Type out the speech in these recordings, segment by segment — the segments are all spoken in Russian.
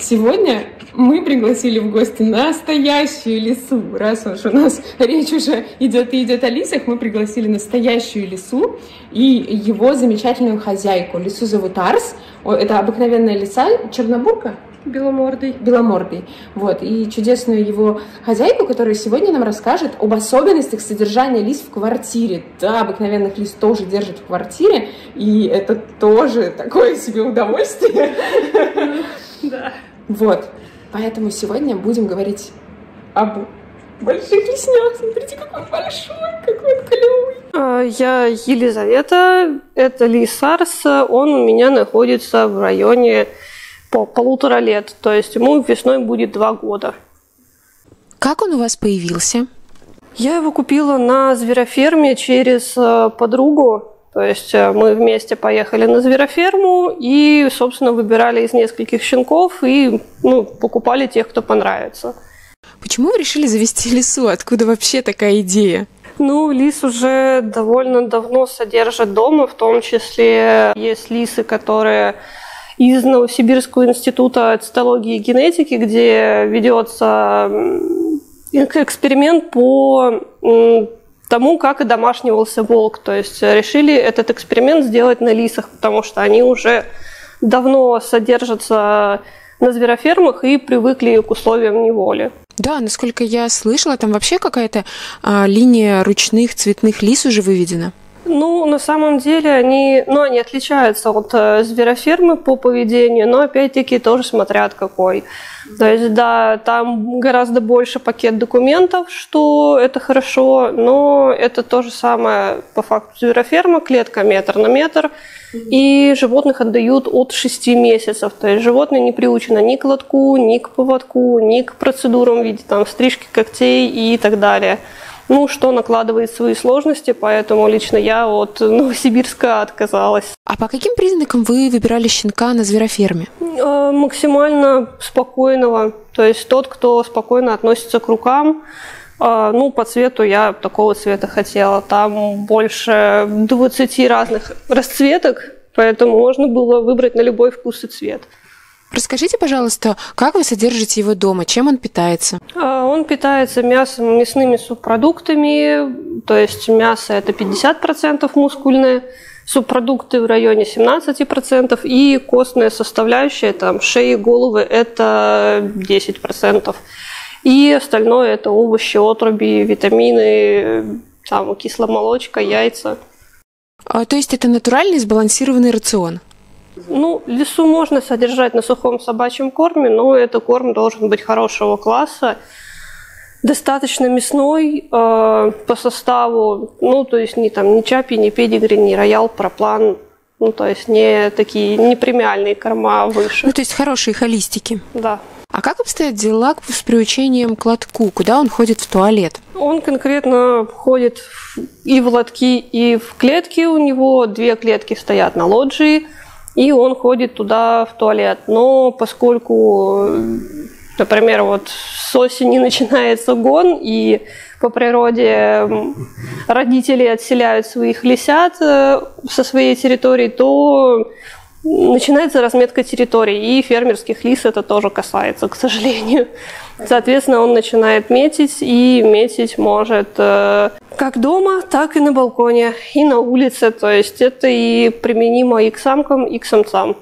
Сегодня мы пригласили в гости настоящую лису. Раз уж у нас речь уже идет о лисах, мы пригласили настоящую лису и его замечательную хозяйку. Лису зовут Арс. Это обыкновенная лиса, чернобурка? Беломордый. Вот. И чудесную его хозяйку, которая сегодня нам расскажет об особенностях содержания лис в квартире. Да, обыкновенных лис тоже держат в квартире, и это тоже такое себе удовольствие. Да. Вот. Поэтому сегодня будем говорить об больших лиснях. Смотрите, какой он большой, какой он клевый. Я Елизавета, это лис Арс. Он у меня находится в районе по 1,5 лет, то есть ему весной будет 2 года. Как он у вас появился? Я его купила на звероферме через подругу, то есть мы вместе поехали на звероферму и, собственно, выбирали из нескольких щенков и покупали тех, кто понравится. Почему вы решили завести лису? Откуда вообще такая идея? Лис уже довольно давно содержат дома, в том числе есть лисы, которые из Новосибирского института цитологии и генетики, где ведется эксперимент по тому, как и домашнивался волк. То есть решили этот эксперимент сделать на лисах, потому что они уже давно содержатся на зверофермах и привыкли к условиям неволи. Да, насколько я слышала, там вообще какая-то линия ручных цветных лис уже выведена. На самом деле они отличаются от зверофермы по поведению, но опять-таки тоже смотря от какой. То есть, да, там гораздо больше пакет документов, что это хорошо, но это то же самое по факту звероферма, клетка метр на метр, и животных отдают от 6 месяцев. То есть животное не приучено ни к лотку, ни к поводку, ни к процедурам в виде стрижки когтей и так далее. Что накладывает свои сложности, поэтому лично я от Новосибирска отказалась. А по каким признакам вы выбирали щенка на звероферме? Максимально спокойного, то есть тот, кто спокойно относится к рукам. По цвету я такого цвета хотела. Там больше 20 разных расцветок, поэтому можно было выбрать на любой вкус и цвет. Расскажите, пожалуйста, как вы содержите его дома, чем он питается? Он питается мясом, мясными субпродуктами, то есть мясо это 50% мускульное, субпродукты в районе 17% и костная составляющая, шеи, головы это 10%. И остальное это овощи, отруби, витамины, кисломолочка, яйца. То есть это натуральный сбалансированный рацион? Лису можно содержать на сухом собачьем корме, но этот корм должен быть хорошего класса, достаточно мясной по составу, то есть ни чаппи, ни педигри, ни роял, проплан, то есть не такие не премиальные корма выше. То есть хорошие холистики. Да. А как обстоят дела с приучением к лотку? Куда он ходит в туалет? Он конкретно ходит и в лотки, и в клетки. У него 2 клетки стоят на лоджии. И он ходит туда в туалет. Но поскольку, например, с осени начинается гон, и по природе родители отселяют своих лисят со своей территории, то начинается разметка территорий. И фермерских лис это тоже касается, к сожалению. Соответственно, он начинает метить, и метить может как дома, так и на балконе, и на улице. То есть это и применимо и к самкам, и к самцам.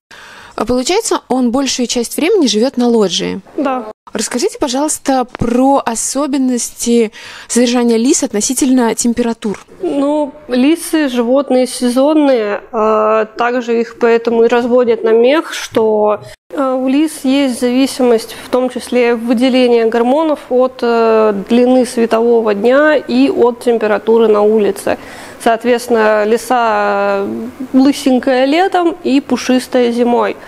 А получается, он большую часть времени живет на лоджии? Да. Расскажите, пожалуйста, про особенности содержания лис относительно температур. Лисы – животные сезонные, также их поэтому и разводят на мех, что у лис есть зависимость, в том числе выделения гормонов от длины светового дня и от температуры на улице. Соответственно, лиса лысенькая летом и пушистая зимой.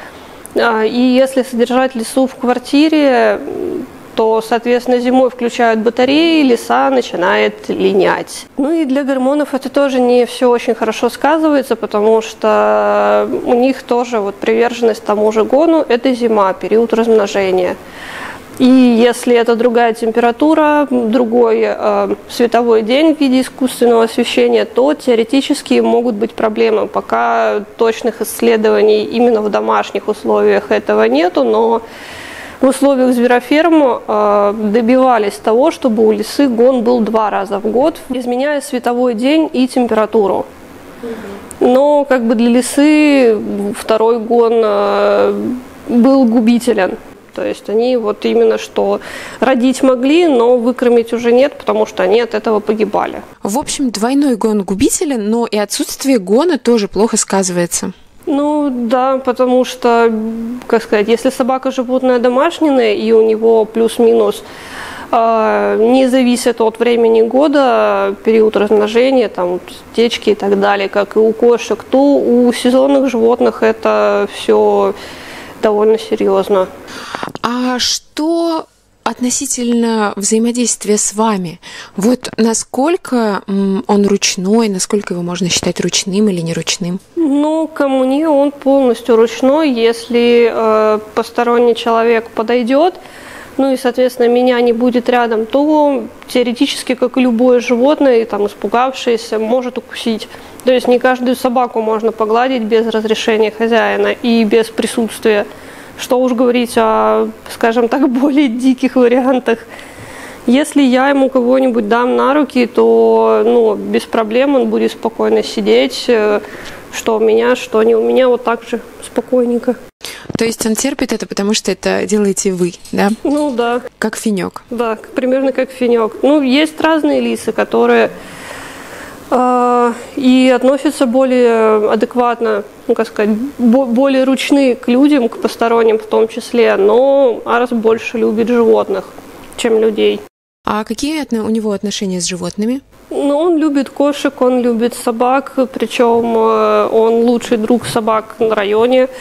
И если содержать лису в квартире, то, соответственно, зимой включают батареи, лиса начинает линять. И для гормонов это тоже не все очень хорошо сказывается, потому что у них тоже приверженность тому же гону – это зима, период размножения. И если это другая температура, другой световой день в виде искусственного освещения, то теоретически могут быть проблемы. Пока точных исследований именно в домашних условиях этого нету, но в условиях звероферм добивались того, чтобы у лисы гон был 2 раза в год, изменяя световой день и температуру. Но как бы для лисы второй гон был губителен. То есть они вот именно что родить могли, но выкормить уже нет, потому что они от этого погибали. В общем, двойной гон губителен, но и отсутствие гона тоже плохо сказывается. Ну да, потому что, как сказать, если собака животное домашнее, и у него плюс-минус не зависит от времени года, период размножения, там, течки и так далее, как и у кошек, то у сезонных животных это все довольно серьезно. А что относительно взаимодействия с вами? Вот насколько он ручной, насколько его можно считать ручным или неручным? Ну, ко мне он полностью ручной. Если посторонний человек подойдет, ну и, соответственно, меня не будет рядом, то теоретически, как и любое животное, там, испугавшееся, может укусить. То есть не каждую собаку можно погладить без разрешения хозяина и без присутствия. Что уж говорить о, скажем так, более диких вариантах. Если я ему кого-нибудь дам на руки, то ну, без проблем он будет спокойно сидеть, что у меня, что не у меня, вот так же спокойненько. То есть он терпит это, потому что это делаете вы, да? Ну да. Как финек. Да, примерно как финек. Ну, есть разные лисы, которые и относятся более адекватно, ну, как сказать, более ручные к людям, к посторонним в том числе, но Арс больше любит животных, чем людей. А какие у него отношения с животными? Ну, он любит кошек, он любит собак, причем он лучший друг собак на районе.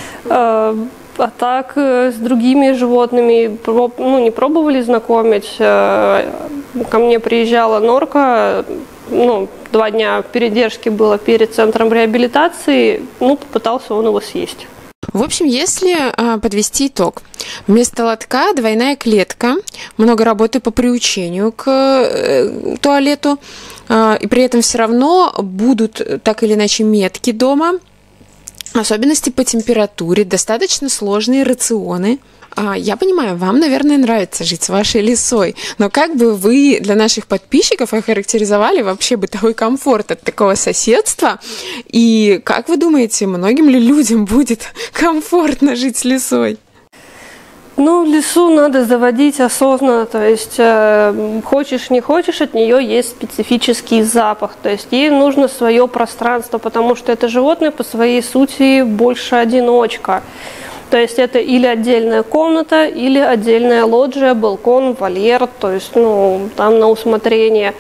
А так с другими животными не пробовали знакомить. Ко мне приезжала норка, 2 дня передержки было перед центром реабилитации, попытался он его съесть. В общем, если подвести итог, вместо лотка двойная клетка, много работы по приучению к туалету, и при этом все равно будут так или иначе метки дома, особенности по температуре, достаточно сложные рационы. Я понимаю, вам, наверное, нравится жить с вашей лисой, но как бы вы для наших подписчиков охарактеризовали вообще бытовой комфорт от такого соседства? И как вы думаете, многим ли людям будет комфортно жить с лисой? Ну, лису надо заводить осознанно, то есть хочешь не хочешь, от нее есть специфический запах, то есть ей нужно свое пространство, потому что это животное по своей сути больше одиночка. То есть это или отдельная комната, или отдельная лоджия, балкон, вольер, то есть там на усмотрение.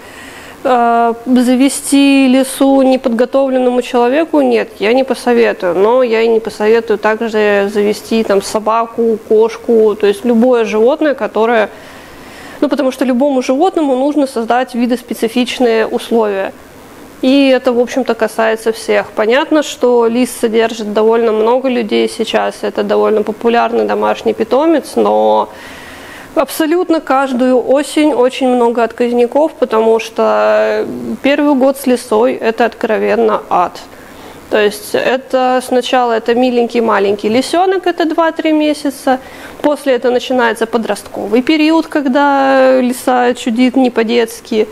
Завести лису неподготовленному человеку нет, я не посоветую, но я и не посоветую также завести там собаку, кошку, то есть любое животное, которое, потому что любому животному нужно создать видоспецифичные условия. И это, в общем-то, касается всех. Понятно, что лис содержит довольно много людей сейчас, это довольно популярный домашний питомец, но абсолютно каждую осень очень много отказников, потому что первый год с лисой – это откровенно ад. То есть сначала это миленький маленький лисенок, это 2-3 месяца, после этого начинается подростковый период, когда лиса чудит не по-детски.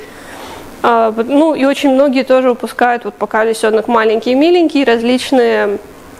И очень многие тоже выпускают, пока лисенок маленький и миленький, различные,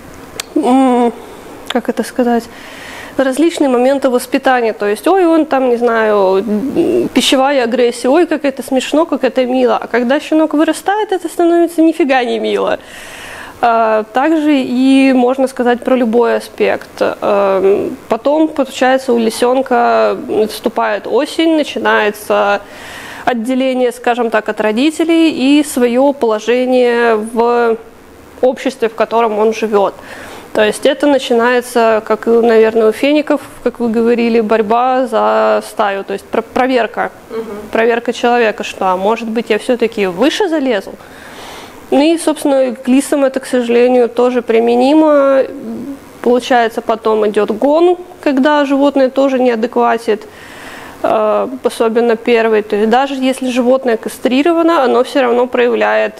различные моменты воспитания. То есть, он там, не знаю, пищевая агрессия, ой, как это смешно, как это мило. А когда щенок вырастает, это становится нифига не мило. Также и можно сказать про любой аспект. Потом, получается, у лисенка наступает осень, начинается отделение, скажем так, от родителей и свое положение в обществе, в котором он живет. То есть это начинается, как, наверное, у феников, как вы говорили, борьба за стаю, то есть проверка, проверка человека, что, может быть, я все-таки выше залезу. Ну и, собственно, к лисам это, к сожалению, тоже применимо. Получается, потом идет гон, когда животное тоже не адекватит, особенно первый. То есть даже если животное кастрировано, оно все равно проявляет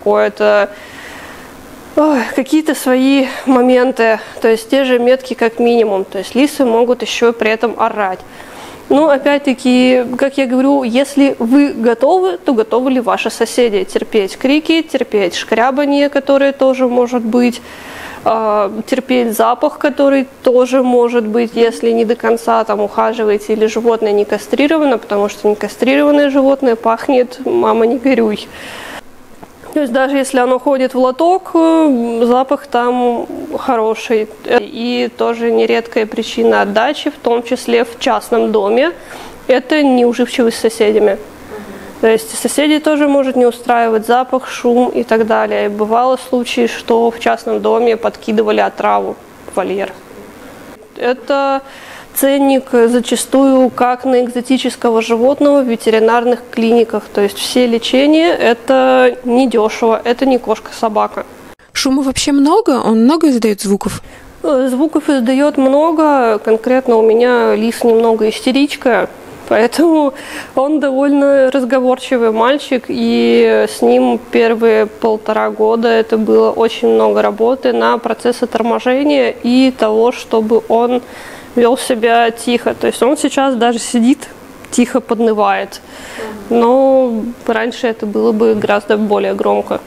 какие-то свои моменты, то есть те же метки как минимум. То есть лисы могут еще при этом орать. Но опять-таки, как я говорю, если вы готовы, то готовы ли ваши соседи терпеть крики, терпеть шкрябанье, которое тоже может быть, терпеть запах, который тоже может быть, если не до конца там ухаживаете или животное не кастрировано, потому что некастрированное животное пахнет «мама, не горюй». То есть даже если оно ходит в лоток, запах там хороший. И тоже нередкая причина отдачи, в том числе в частном доме, это неуживчивость с соседями. То есть соседей тоже может не устраивать запах, шум и так далее. И бывало случаи, что в частном доме подкидывали отраву в вольер. Это ценник зачастую как на экзотического животного в ветеринарных клиниках. То есть все лечения – это недешево, это не кошка-собака. Шума вообще много? Он много издает звуков? Звуков издает много. Конкретно у меня лис немного истеричка, поэтому он довольно разговорчивый мальчик. И с ним первые 1,5 года это было очень много работы на процессы торможения и того, чтобы он вел себя тихо. То есть он сейчас даже сидит, тихо поднывает. Но раньше это было бы гораздо более громко.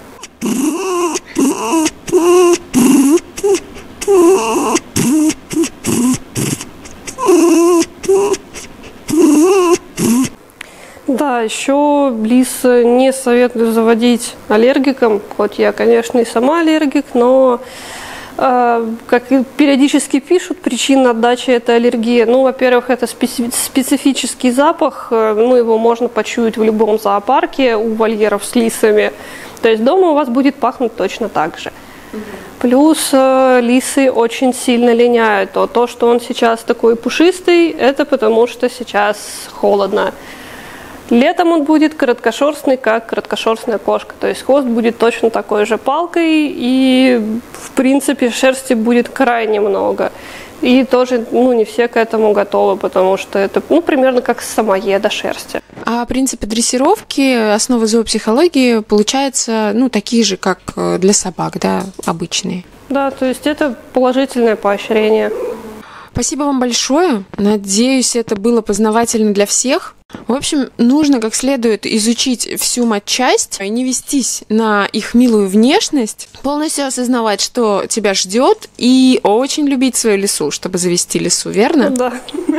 Да, еще лис не советую заводить аллергиком, хоть я, конечно, и сама аллергик, но как периодически пишут, причина отдачи – это аллергия. Ну, во-первых, это специфический запах, его можно почуять в любом зоопарке у вольеров с лисами. То есть дома у вас будет пахнуть точно так же. Плюс лисы очень сильно линяют. То, что он сейчас такой пушистый, это потому что сейчас холодно. Летом он будет короткошерстный, как короткошерстная кошка. То есть хвост будет точно такой же палкой, и, в принципе, шерсти будет крайне много. И тоже не все к этому готовы, потому что это примерно как самоеда шерсти. А принципы дрессировки, основы зоопсихологии, получаются такие же, как для собак, да, обычные? Да, то есть это положительное поощрение. Спасибо вам большое. Надеюсь, это было познавательно для всех. В общем, нужно как следует изучить всю матчасть, не вестись на их милую внешность, полностью осознавать, что тебя ждет, и очень любить свою лису, чтобы завести лису, верно? Да.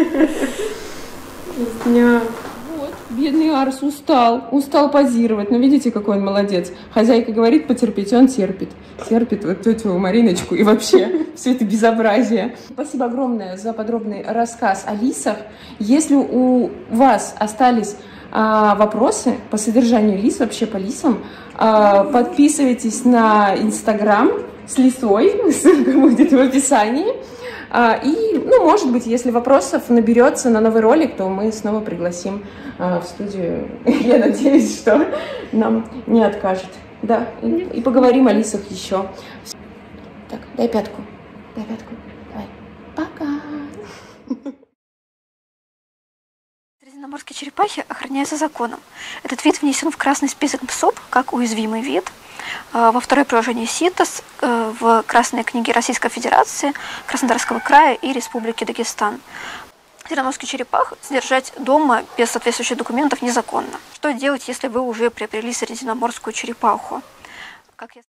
Вот, бедный Арс устал позировать. Но видите, какой он молодец. Хозяйка говорит потерпеть, он терпит. Терпит вот тетю Мариночку и вообще все это безобразие. Спасибо огромное за подробный рассказ о лисах. Если у вас остались вопросы по содержанию лис, вообще по лисам, подписывайтесь на Инстаграм с лисой, ссылка будет в описании. И, может быть, если вопросов наберется на новый ролик, то мы снова пригласим в студию. Я надеюсь, что нам не откажет. Да, и поговорим о лисах еще. Так, дай пятку. Давай. Пока. Средиземноморские черепахи охраняются законом. Этот вид внесен в красный список ПСОП как уязвимый вид. Во второе приложение СИТЕС в Красной книге Российской Федерации, Краснодарского края и Республики Дагестан. Средиземноморский черепах содержать дома без соответствующих документов незаконно. Что делать, если вы уже приобрели средиземноморскую черепаху?